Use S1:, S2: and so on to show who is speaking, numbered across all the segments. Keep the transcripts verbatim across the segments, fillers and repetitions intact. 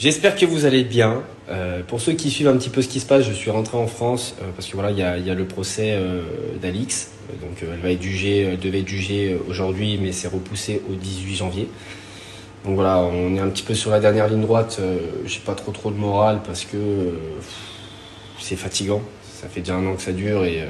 S1: J'espère que vous allez bien. Euh, pour ceux qui suivent un petit peu ce qui se passe, je suis rentré en France euh, parce que voilà, il y a, y a le procès euh, d'Alix. Donc euh, elle va être jugée, elle devait être jugée aujourd'hui, mais c'est repoussé au dix-huit janvier. Donc voilà, on est un petit peu sur la dernière ligne droite. Euh, j'ai pas trop trop de morale parce que euh, c'est fatigant. Ça fait déjà un an que ça dure et euh,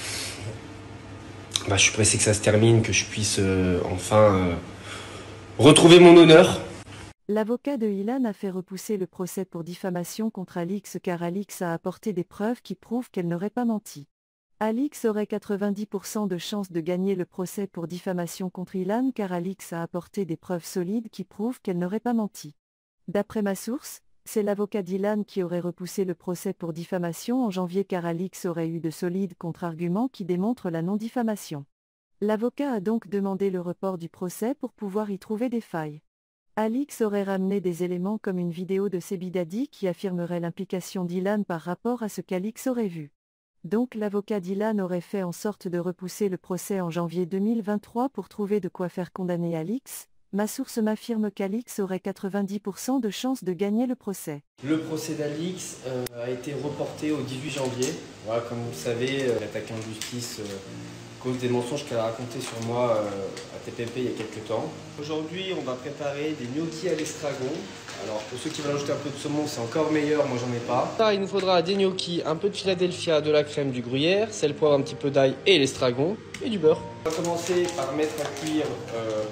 S1: bah, je suis pressé que ça se termine, que je puisse euh, enfin euh, retrouver mon honneur.
S2: L'avocat de Ilan a fait repousser le procès pour diffamation contre Alix car Alix a apporté des preuves qui prouvent qu'elle n'aurait pas menti. Alix aurait quatre-vingt-dix pour cent de chances de gagner le procès pour diffamation contre Ilan car Alix a apporté des preuves solides qui prouvent qu'elle n'aurait pas menti. D'après ma source, c'est l'avocat d'Ilan qui aurait repoussé le procès pour diffamation en janvier car Alix aurait eu de solides contre-arguments qui démontrent la non-diffamation. L'avocat a donc demandé le report du procès pour pouvoir y trouver des failles. Alix aurait ramené des éléments comme une vidéo de Sebidadi qui affirmerait l'implication d'Ilan par rapport à ce qu'Alix aurait vu. Donc l'avocat d'Ilan aurait fait en sorte de repousser le procès en janvier deux mille vingt-trois pour trouver de quoi faire condamner Alix. Ma source m'affirme qu'Alix aurait quatre-vingt-dix pour cent de chances de gagner le procès.
S1: Le procès d'Alix euh, a été reporté au dix-huit janvier. Voilà, comme vous le savez, euh, l'attaque en justice euh, cause des mensonges qu'elle a racontés sur moi euh, à T P M P il y a quelques temps. Aujourd'hui, on va préparer des gnocchis à l'estragon. Alors, pour ceux qui veulent ajouter un peu de saumon, c'est encore meilleur, moi j'en ai pas. Là, il nous faudra des gnocchis, un peu de Philadelphia, de la crème, du gruyère, sel, poivre, un petit peu d'ail et l'estragon, et du beurre. On va commencer par mettre à cuire euh,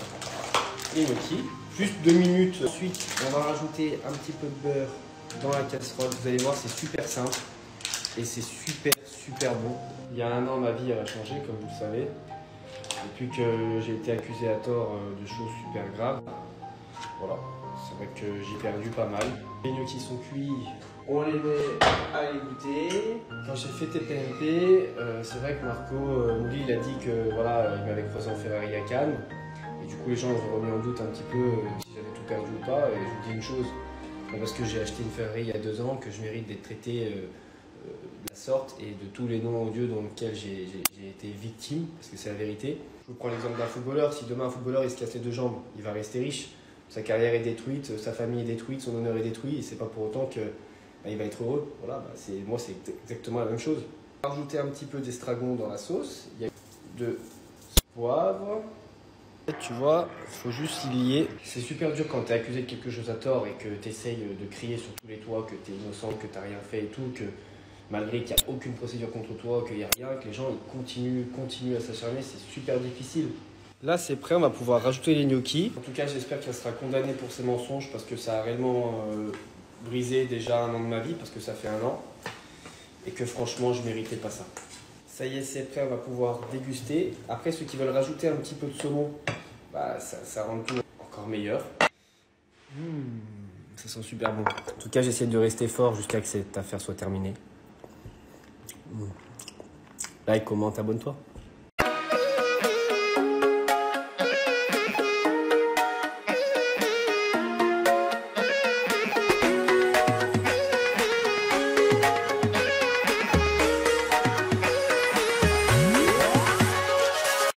S1: les gnocchis. Juste deux minutes. Ensuite, on va rajouter un petit peu de beurre dans la casserole. Vous allez voir, c'est super simple et c'est super, super bon. Il y a un an, ma vie a changé, comme vous le savez. Depuis que j'ai été accusé à tort de choses super graves. Voilà, c'est vrai que j'ai perdu pas mal. Les gnocchis sont cuits, on les met à égoutter. Quand j'ai fait T P M P, euh, c'est vrai que Marco euh, Mouli, il a dit que voilà, il m'avait croisé en Ferrari à Cannes. Et du coup, les gens ont remis en doute un petit peu euh, si j'avais tout perdu ou pas. Et je vous dis une chose, parce que j'ai acheté une Ferrari il y a deux ans, que je mérite d'être traité euh, euh, de la sorte et de tous les noms odieux dans lesquels j'ai été victime, parce que c'est la vérité. Je vous prends l'exemple d'un footballeur. Si demain un footballeur il se casse les deux jambes, il va rester riche. Sa carrière est détruite, sa famille est détruite, son honneur est détruit, et c'est pas pour autant qu'il bah, va être heureux. Voilà, bah, moi c'est exactement la même chose. On va rajouter un petit peu d'estragon dans la sauce. Il y a de poivre. Tu vois, il faut juste y lier. C'est super dur quand tu es accusé de quelque chose à tort et que tu essayes de crier sur tous les toits que tu es innocent, que tu n'as rien fait et tout, que malgré qu'il n'y a aucune procédure contre toi, qu'il n'y a rien, que les gens ils continuent, continuent à s'acharner, c'est super difficile. Là c'est prêt, on va pouvoir rajouter les gnocchis. En tout cas j'espère qu'elle sera condamnée pour ses mensonges parce que ça a réellement euh, brisé déjà un an de ma vie, parce que ça fait un an. Et que franchement je méritais pas ça. Ça y est, c'est prêt, on va pouvoir déguster. Après, ceux qui veulent rajouter un petit peu de saumon, bah, ça, ça rend tout encore meilleur. Mmh, ça sent super bon. En tout cas, j'essaie de rester fort jusqu'à que cette affaire soit terminée. Mmh. Like, commente, abonne-toi.